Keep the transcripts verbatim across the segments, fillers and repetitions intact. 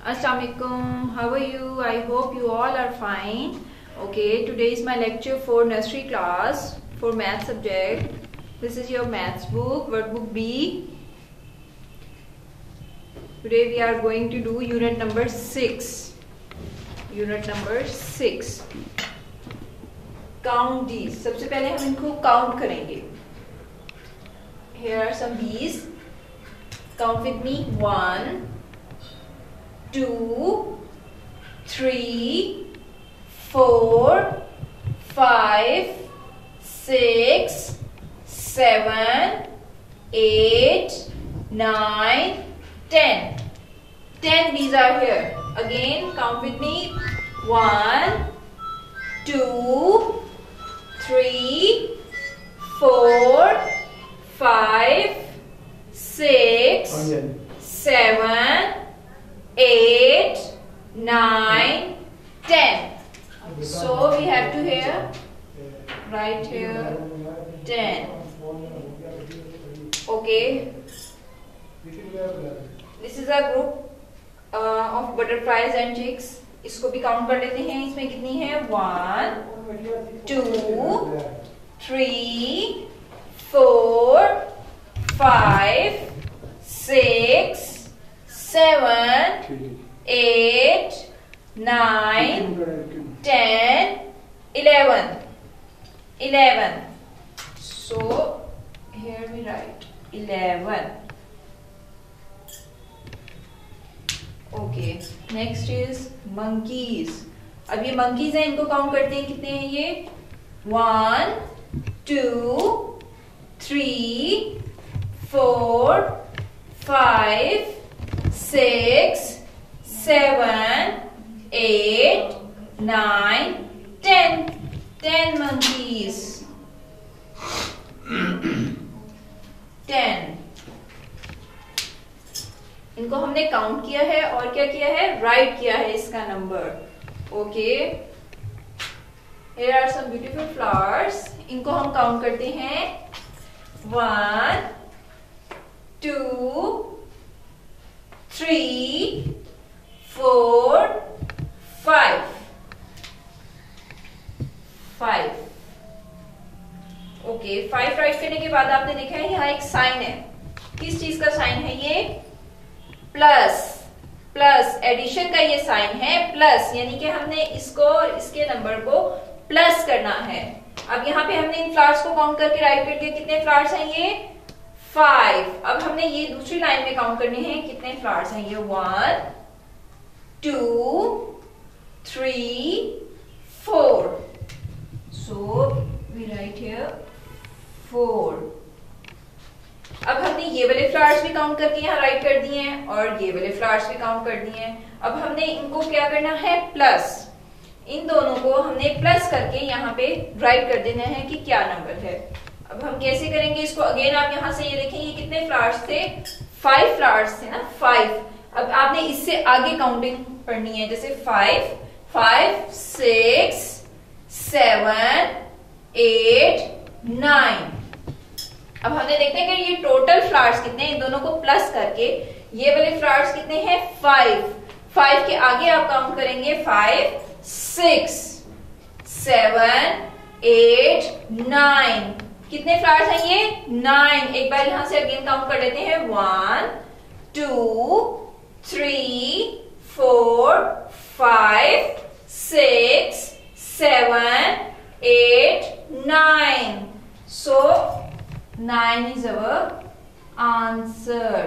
Assalamualaikum. How are you? I hope you all are fine. Okay, today is my lecture for nursery class for math subject. This is your maths book, workbook B. Today we are going to do unit number six. Unit number six. Count these. सबसे पहले हम इनको count करेंगे. Here are some bees. Count with me. One, two, three, four, five, six, seven, eight, nine, ten. Ten bees are here. Again, count with me. One, two, three, four, five, six, seven, eight, nine, ten. So we have to here, right here, ten. Okay. This is a group uh, of butterflies and chicks. इसको भी count कर लेते हैं. इसमें कितनी है? One, two, three, four, five, six, seven, eight, nine, ten, eleven. Eleven. So here we write eleven. Okay. Next is monkeys. अब ये monkeys हैं, इनको काउंट करते हैं. कितने हैं ये? One, two, three, four, five, six, seven, eight, nine, ten. Ten monkeys. Ten. इनको हमने काउंट किया है और क्या किया है? राइट किया है इसका number. Okay. Here are some beautiful flowers. इनको हम काउंट करते हैं. One, two, three, four, five. Five. Okay. Five write करने के बाद आपने देखा है यहाँ एक साइन है. किस चीज का साइन है ये? प्लस. प्लस एडिशन का ये साइन है. प्लस यानी कि हमने इसको इसके नंबर को प्लस करना है. अब यहाँ पे हमने इन फ्लावर्स को काउंट करके राइट कर दिया. कितने फ्लावर्स हैं ये? फाइव. अब हमने ये दूसरी लाइन में काउंट करने हैं. कितने फ्लावर्स हैं ये? One, two, three, four. So we write here four. अब हमने ये वाले फ्लावर्स भी काउंट करके यहाँ राइट कर दिए हैं और ये वाले फ्लावर्स भी काउंट कर दिए हैं. अब हमने इनको क्या करना है? प्लस. इन दोनों को हमने प्लस करके यहाँ पे राइट कर देना है कि क्या नंबर है. अब हम कैसे करेंगे इसको? अगेन आप यहाँ से ये देखें, ये कितने फ्लावर्स थे? फाइव फ्लावर्स थे ना. फाइव. अब आपने इससे आगे काउंटिंग पढ़नी है. जैसे five, five, six, seven, eight, nine. अब हमने देखते हैं कि ये टोटल फ्लावर्स कितने हैं. इन दोनों को प्लस करके ये वाले फ्लावर्स कितने हैं? फाइव. फाइव के आगे आप काउंट करेंगे. Five, six, seven, eight, nine. कितने फ्लावर्स हैं ये? नाइन. एक बार यहां से अगेन काउंट कर लेते हैं. One, two, three, four, five, six, seven, eight, nine. So nine is our answer.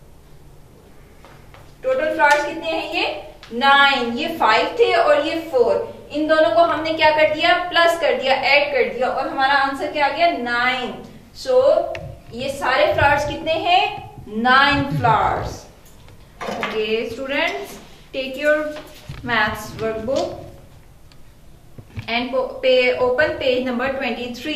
Total flowers कितने हैं ये? नाइन. ये फाइव थे और ये फोर. इन दोनों को हमने क्या कर दिया? प्लस कर दिया, ऐड कर दिया और हमारा आंसर क्या आ गया? नाइन. सो ये सारे फ्लावर्स कितने हैं? Nine flowers. Okay students, take your maths workbook and open page number twenty three.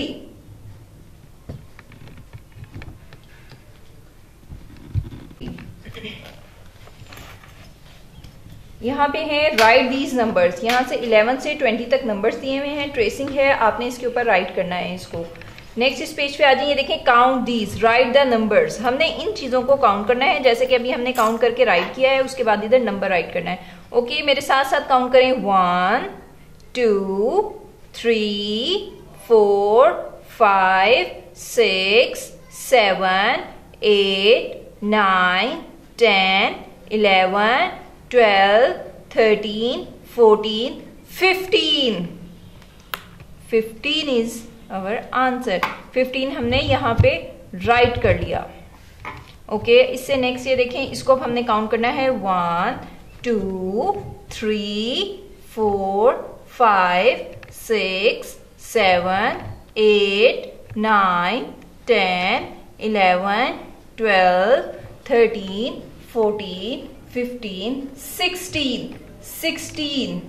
यहाँ पे है राइट दीज नंबर्स. यहाँ से इलेवन से ट्वेंटी तक नंबर्स दिए हुए हैं. ट्रेसिंग है, आपने इसके ऊपर राइट करना है इसको. नेक्स्ट इस पेज पे आ जाइए, देखें count these, write the numbers. हमने इन चीजों को काउंट करना है, जैसे कि अभी हमने काउंट करके राइट किया है, उसके बाद इधर नंबर राइट करना है। ओके okay, मेरे साथ साथ काउंट करें, one two three four five six seven eight nine ten eleven twelve thirteen fourteen fifteen. Fifteen is our answer. Fifteen हमने यहाँ पे राइट कर लिया। ओके okay, इससे नेक्स्ट ये देखें, इसको अब हमने काउंट करना है, one two three four five six seven eight nine ten eleven twelve thirteen fourteen fifteen sixteen. Sixteen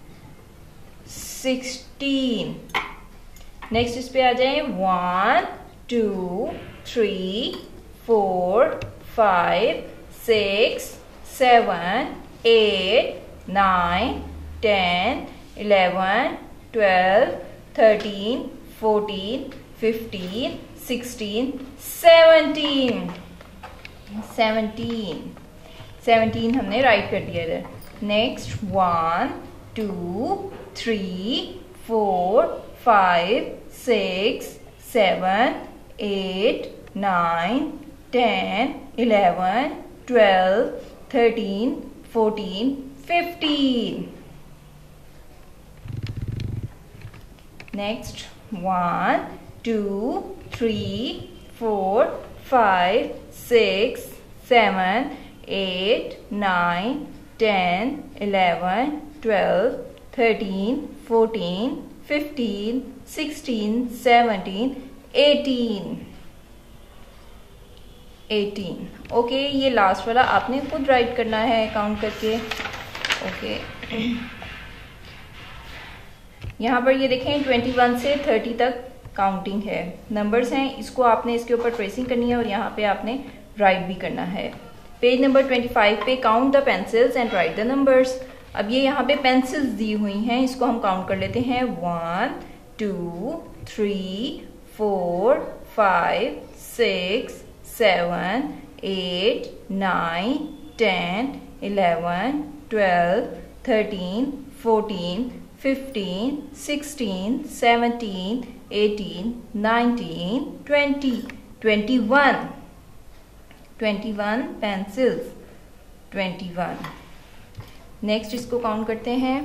sixteen. Next इस पे आ जाए, one two three four five six seven eight nine ten eleven twelve thirteen fourteen fifteen sixteen seventeen. Seventeen seventeen हमने write कर दिया इधर। Next one two three four five six seven eight nine ten eleven twelve thirteen fourteen fifteen. Next one two three four five six seven eight nine ten eleven twelve thirteen fourteen fifteen sixteen seventeen eighteen. Eighteen. Okay ये last वाला आपने खुद write करना है count करके। Okay okay. यहाँ पर ये देखें इक्कीस से तीस तक काउंटिंग है, नंबर्स हैं, इसको आपने इसके ऊपर ट्रेसिंग करनी है और यहाँ पे आपने राइट भी करना है। पेज नंबर पच्चीस पे count the pencils and write the numbers. अब ये यहाँ पे पेंसिल्स दी हुई हैं, इसको हम काउंट कर लेते हैं, one two three four five six seven eight nine ten eleven twelve thirteen fourteen fifteen sixteen seventeen eighteen nineteen twenty. Twenty one. Twenty one pencils. Twenty one. Next इसको काउंट करते हैं,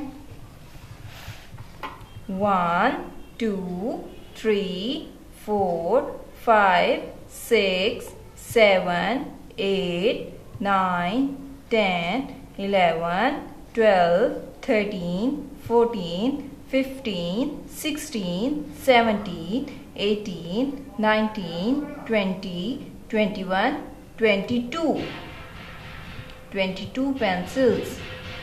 one two three four five six seven eight nine ten eleven twelve thirteen fourteen fifteen sixteen seventeen eighteen nineteen twenty twenty one twenty two. Twenty two pencils.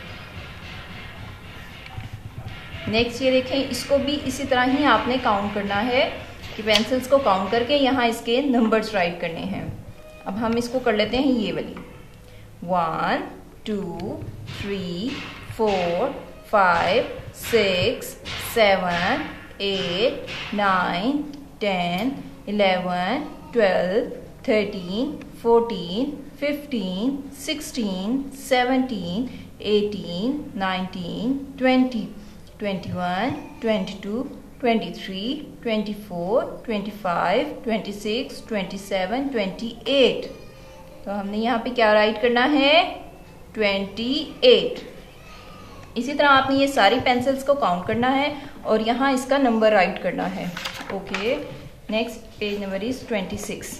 Next ये देखें, इसको भी इसी तरह ही आपने काउंट करना है कि पेंसिल्स को काउंट करके यहाँ इसके नंबर्स राइट करने हैं। अब हम इसको कर लेते हैं ये वाली, one two three four five six seven eight nine ten eleven twelve thirteen fourteen fifteen sixteen seventeen eighteen nineteen twenty. Twenty one twenty two twenty three twenty four twenty five twenty six twenty seven twenty eight. तो हमने यहाँ पे क्या right करना है, twenty eight. इसी तरह आपने ये सारी पेंसिल्स को काउंट करना है और यहाँ इसका नंबर राइट करना है। Okay next page number is twenty six.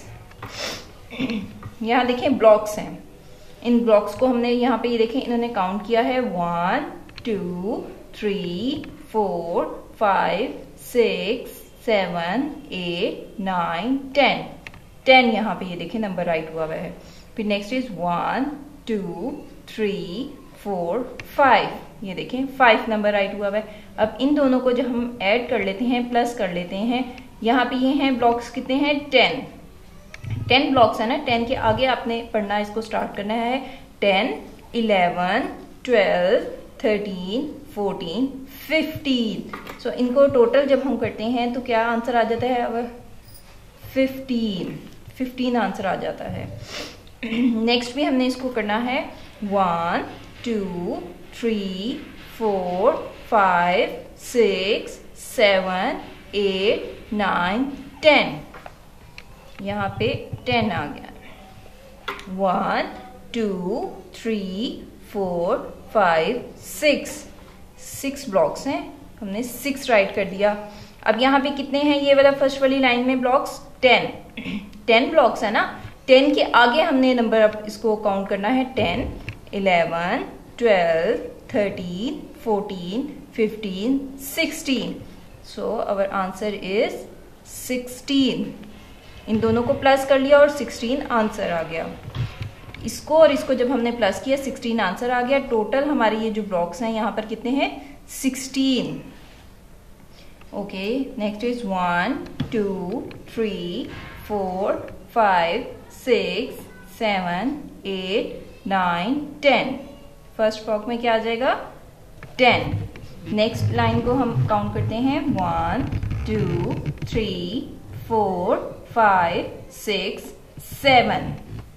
यहाँ देखें ब्लॉक्स हैं, इन ब्लॉक्स को हमने यहाँ पे ये देखें इन्होंने काउंट किया है, one two three four five six seven eight nine ten. Ten यहाँ पे ये देखें नंबर राइट हुआ हुआ है। फिर next is one two three four five, ये देखें फाइव नंबर राइट हुआ हुआ है। अब इन दोनों को जब हम ऐड कर लेते हैं, प्लस कर लेते हैं, यहाँ पे ये हैं ब्लॉक्स कितने हैं, टेन। टेन ब्लॉक्स है ना, टेन के आगे आपने पढ़ना, इसको स्टार्ट करना है, ten eleven twelve thirteen fourteen fifteen. So इनको टोटल जब हम करते हैं तो क्या आंसर आ जाता है, अब फिफ्टीन, फिफ्टीन आंसर आ जाता है। नेक्स्ट भी हमने इसको करना है one two three four five six seven eight nine ten, यहाँ पे टेन आ गया। One two three four five six, six blocks हैं, हमने सिक्स राइट कर दिया। अब यहाँ पे कितने हैं ये वाला फर्स्ट वाली लाइन में ब्लॉक्स? टेन, टेन ब्लॉक्स है ना। टेन के आगे हमने नंबर अब इसको काउंट करना है, ten, eleven, twelve, thirteen, fourteen, fifteen, sixteen. So our answer is sixteen. इन दोनों को प्लस कर लिया और सिक्सटीन आंसर आ गया। इसको और इसको जब हमने प्लस किया सिक्सटीन आंसर आ गया। टोटल हमारे ये जो ब्लॉक्स हैं यहाँ पर कितने हैं? Sixteen. Okay, next is one two three four five six seven eight nine ten. First block में क्या आ जाएगा? टेन। नेक्स्ट लाइन को हम काउंट करते हैं, one two three four five six seven.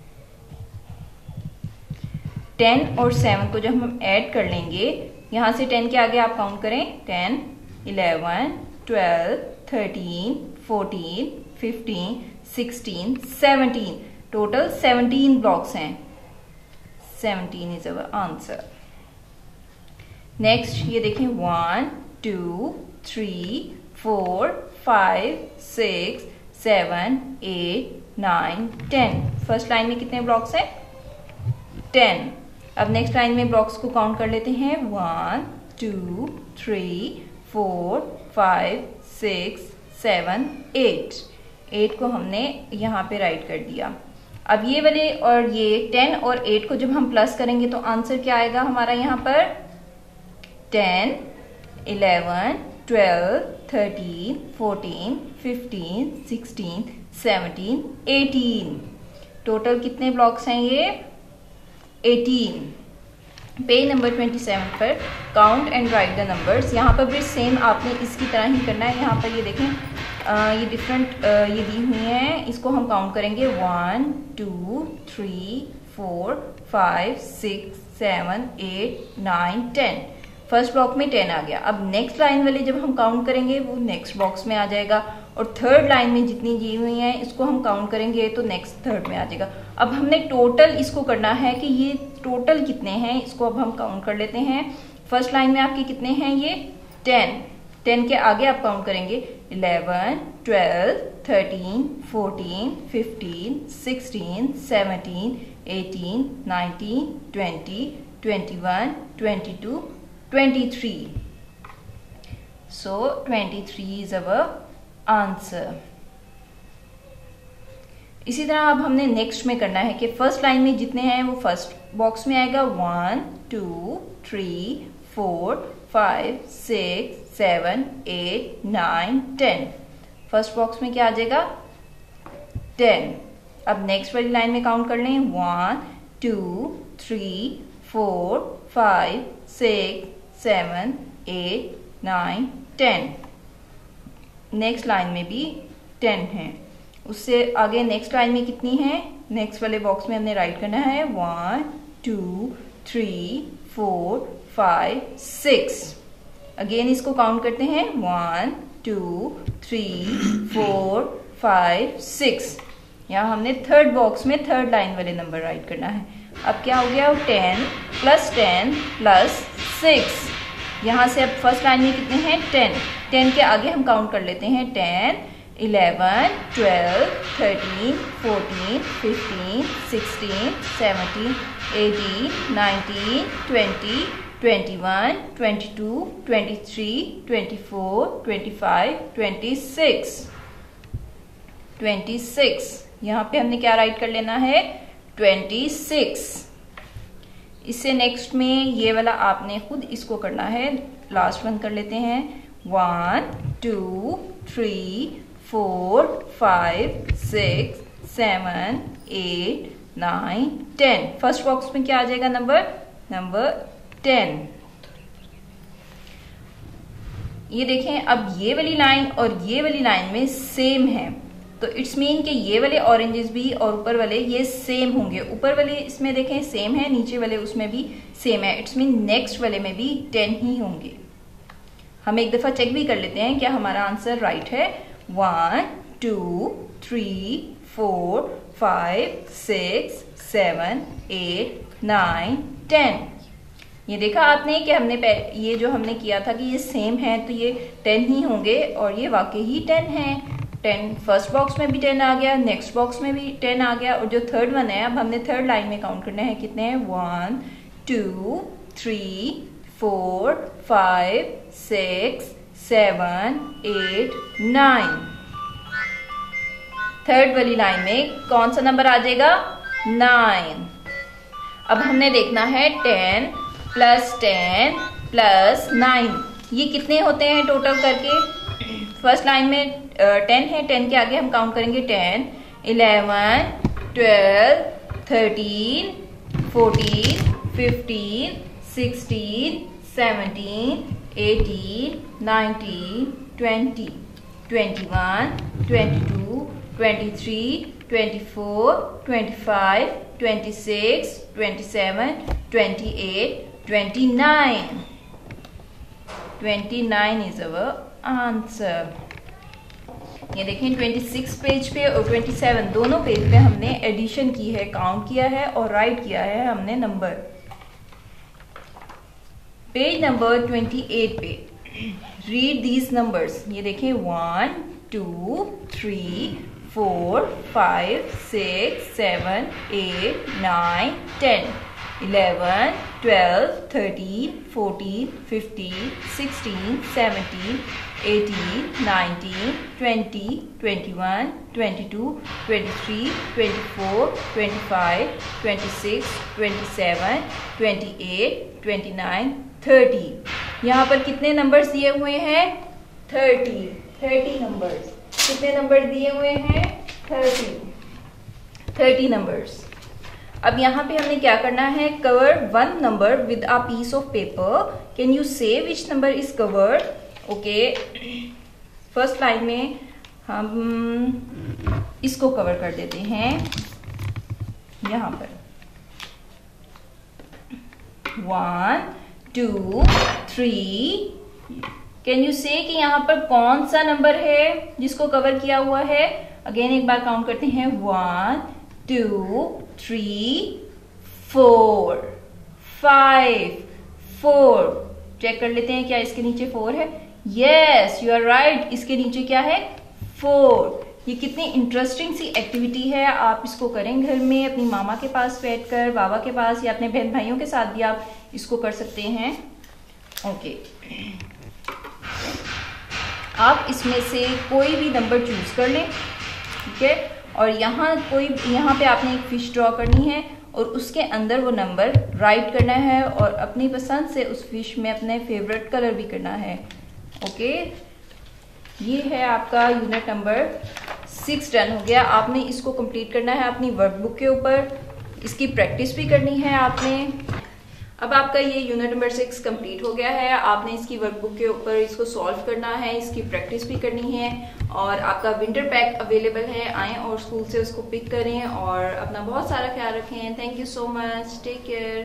Ten और सेवन को जब हम ऐड कर लेंगे, यहां से टेन के आगे आप काउंट करें, ten, eleven, twelve, thirteen, fourteen, fifteen, sixteen, seventeen. Total seventeen blocks हैं। Seventeen is our answer. Next ये देखें, one two three four five six seven eight nine ten. First line में कितने ब्लॉक्स हैं? टेन। अब next line में blocks को count कर लेते हैं, one two three four five six seven eight. Eight को हमने यहाँ पे राइट कर दिया। अब ये वाले और ये टेन और एट को जब हम प्लस करेंगे तो आंसर क्या आएगा हमारा यहाँ पर? Ten, eleven, twelve, thirteen, fourteen, fifteen, sixteen, seventeen, eighteen. Total कितने ब्लॉक्स हैं ये? Eighteen. Page number twenty seven पर count and write the numbers. यहाँ पर भी सेम आपने इसकी तरह ही करना है। यहाँ पर ये देखें, आ, ये डिफरेंट ये दी हुई हैं, इसको हम काउंट करेंगे, one two three four five six seven eight nine ten. First block में टेन आ गया। अब नेक्स्ट लाइन वाले जब हम काउंट करेंगे वो नेक्स्ट बॉक्स में आ जाएगा, और थर्ड लाइन में जितनी दी हुई हैं इसको हम काउंट करेंगे तो नेक्स्ट थर्ड में आ जाएगा। अब हमने टोटल इसको करना है कि ये टोटल कितने हैं, इसको अब हम काउंट कर लेते हैं। फर्स्ट लाइन में आपके कितने हैं? ये टेन। टेन के आगे आप काउंट करेंगे, eleven, twelve, thirteen, fourteen, fifteen, sixteen, seventeen, eighteen, nineteen, twenty, twenty one, twenty two, twenty three. So twenty three is our answer. इसी तरह अब हमने नेक्स्ट में करना है कि फर्स्ट लाइन में जितने हैं वो फर्स्ट बॉक्स में आएगा, one two three four five six seven eight nine ten. First box में क्या आ जाएगा? टेन। अब नेक्स्ट वाली लाइन में काउंट कर लें, one two three four five six seven eight nine ten. Next line में भी टेन है। उससे आगे नेक्स्ट लाइन में कितनी है? नेक्स्ट वाले बॉक्स में हमने राइट करना है, one two three four five six. Again इसको काउंट करते हैं, one two three four five six. यहाँ हमने थर्ड बॉक्स में थर्ड लाइन वाले नंबर राइट करना है। अब क्या हो गया? Ten plus ten plus six. यहाँ से अब फर्स्ट लाइन में कितने हैं? टेन। टेन के आगे हम काउंट कर लेते हैं, ten, eleven, twelve, thirteen, fourteen, fifteen, sixteen, seventeen, eighteen, nineteen, twenty, twenty one, twenty two, twenty three, twenty four, twenty five, twenty six. Twenty six. यहाँ पे हमने क्या राइट कर लेना है? Twenty six. इससे नेक्स्ट में ये वाला आपने खुद इसको करना है। लास्ट वन कर लेते हैं, one two three four five six seven eight nine ten. First box में क्या आ जाएगा? Number number ten. ये देखें, अब ये वाली लाइन और ये वाली लाइन में सेम है। तो इट्स मीन कि ये वाले ऑरेंजेस भी और ऊपर वाले ये सेम होंगे। ऊपर वाले इसमें देखें सेम है, नीचे वाले उसमें भी सेम है। इट्स मीन नेक्स्ट वाले में भी टेन ही होंगे। हम एक दफा चेक भी कर लेते हैं क्या हमारा आंसर राइट है। One two three four five six seven eight nine ten. ये देखा आपने कि हमने ये जो हमने किया था कि ये सेम है तो ये टेन ही होंगे, और ये वाकई ही टेन है। टेन फर्स्ट बॉक्स में भी टेन आ गया, नेक्स्ट बॉक्स में भी टेन आ गया, और जो थर्ड वन है अब हमने थर्ड लाइन में काउंट करना है कितने हैं। One two three four five six seven eight nine. Third वाली लाइन में कौन सा नंबर आ जाएगा, नाइन। अब हमने देखना है ten plus ten plus nine, ये कितने होते हैं टोटल करके। फर्स्ट लाइन में टेन uh, है, टेन के आगे हम काउंट करेंगे ten, eleven, twelve, thirteen, fourteen, fifteen, sixteen, seventeen, eighteen, nineteen, twenty, twenty one, twenty two, twenty three, twenty four, twenty five, twenty six, twenty seven, twenty eight, twenty nine. Twenty nine is our answer. ये देखें छब्बीस page पे और सत्ताईस दोनों page पे हमने addition की है, काउंट किया है और राइट किया है हमने नंबर। पेज नंबर अट्ठाईस पे रीड दीज नंबर्स। ये देखें one two three four five six seven eight nine ten, eleven, twelve, thirteen, fourteen, fifteen, sixteen, seventeen, eighteen, nineteen, twenty, twenty one, twenty two, twenty three, twenty four, twenty five, twenty six, twenty seven, twenty eight, twenty nine, thirty. यहाँ पर कितने numbers दिए हुए हैं, thirty. Thirty numbers, कितने number दिए हुए हैं, थर्टी। Thirty numbers. अब यहाँ पे हमने क्या करना है, cover one number with a piece of paper. Can you say which number is covered. Okay, first line में हम इसको कवर कर देते हैं यहाँ पर। One two three, can you say कि यहाँ पर कौन सा नंबर है जिसको कवर किया हुआ है। अगेन एक बार काउंट करते हैं, one two three four five, four. Check कर लेते हैं क्या इसके नीचे फोर है। यस, यू आर राइट, इसके नीचे क्या है, फोर। ये कितनी इंटरेस्टिंग सी एक्टिविटी है, आप इसको करें घर में अपनी मामा के पास बैठकर, बाबा के पास, या अपने बहन भाइयों के साथ भी आप इसको कर सकते हैं। Okay okay. आप इसमें से कोई भी नंबर चूज कर लें, ठीक है। और यहाँ कोई यहाँ पे आपने एक फिश ड्रॉ करनी है और उसके अंदर वो नंबर राइट करना है, और अपनी पसंद से उस फिश में अपने फेवरेट कलर भी करना है। ओके, ये है आपका यूनिट नंबर सिक्स डन हो गया। आपने इसको कंप्लीट करना है अपनी वर्कबुक के ऊपर, इसकी प्रैक्टिस भी करनी है आपने। अब आपका ये यूनिट नंबर सिक्स कंप्लीट हो गया है। आपने इसकी वर्कबुक के ऊपर इसको सॉल्व करना है, इसकी प्रैक्टिस भी करनी है, और आपका विंटर पैक अवेलेबल है, आएँ और स्कूल से उसको पिक करें और अपना बहुत सारा ख्याल रखें। Thank you so much, take care.